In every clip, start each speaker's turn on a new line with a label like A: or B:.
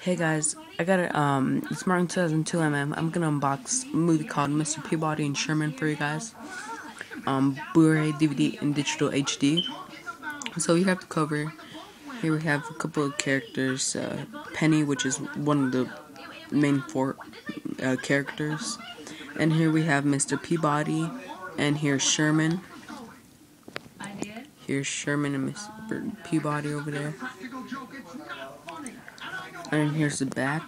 A: Hey guys, I got it's Martin 2002 I'm gonna unbox a movie called Mr. Peabody and Sherman for you guys. Blu-ray, DVD, and digital HD. So we have the cover. Here we have a couple of characters. Penny, which is one of the main four characters. And here we have Mr. Peabody, and here's Sherman. Here's Sherman and Mr. Peabody over there. And here's the back.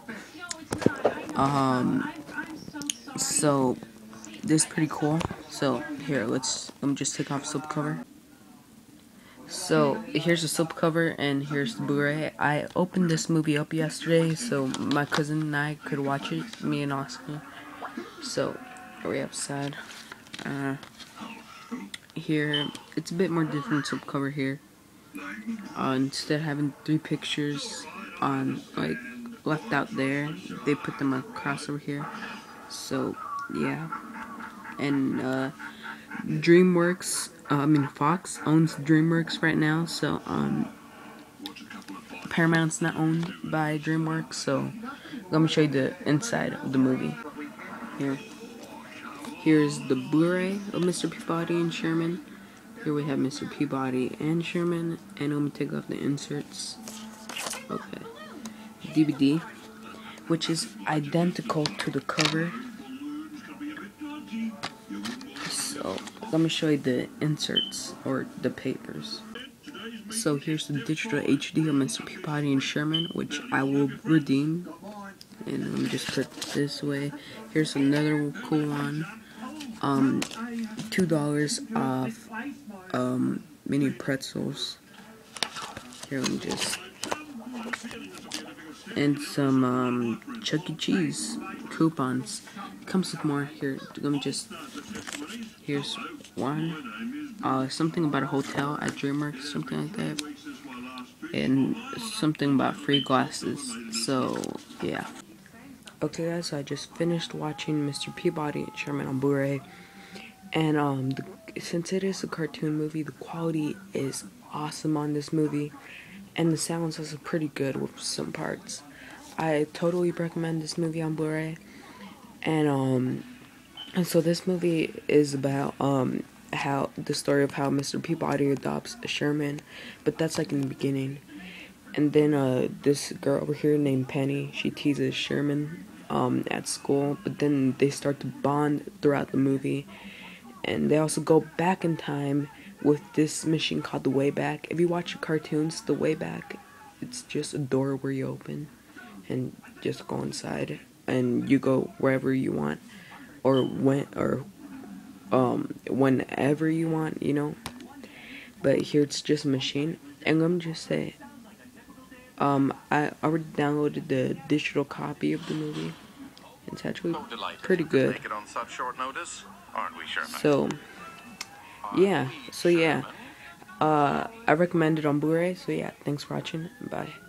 A: So this is pretty cool. So here, let me just take off the slipcover. So here's the slipcover and here's the Blu-ray. I opened this movie up yesterday so my cousin and I could watch it, me and Oscar. So here we have side. Here it's a bit more different slipcover here. Instead of having 3 pictures on like left out there, they put them across over here. So yeah, and DreamWorks, Fox owns DreamWorks right now, so Paramount's not owned by DreamWorks. So let me show you the inside of the movie. Here's the Blu-ray of Mr. Peabody and Sherman. Here we have Mr. Peabody and Sherman, and let me take off the inserts. Okay, DVD, which is identical to the cover. So let me show you the inserts or the papers. So here's the digital HD of Mr. Peabody and Sherman, which I will redeem. And let me just put it this way. Here's another cool one. $2 off mini pretzels. Here, let me just, and some Chuck E. Cheese coupons. Comes with more. Here, let me just, here's one. Something about a hotel at DreamWorks, something like that. And something about free glasses. So yeah. Okay guys, so I just finished watching Mr. Peabody and Sherman on Blu-ray, and since it is a cartoon movie, the quality is awesome on this movie, and the sounds is pretty good with some parts. I totally recommend this movie on Blu-ray, and so this movie is about how the story of how Mr. Peabody adopts Sherman, but that's like in the beginning. And then this girl over here named Penny, she teases Sherman at school, but then they start to bond throughout the movie. And they also go back in time with this machine called the Wayback. If you watch the cartoons, the Wayback, it's just a door where you open and just go inside and you go wherever you want or whenever you want, you know. But here it's just a machine. And let me just say, I already downloaded the digital copy of the movie. It's actually pretty good. So yeah, I recommend it on Blu-ray. So yeah, thanks for watching. Bye.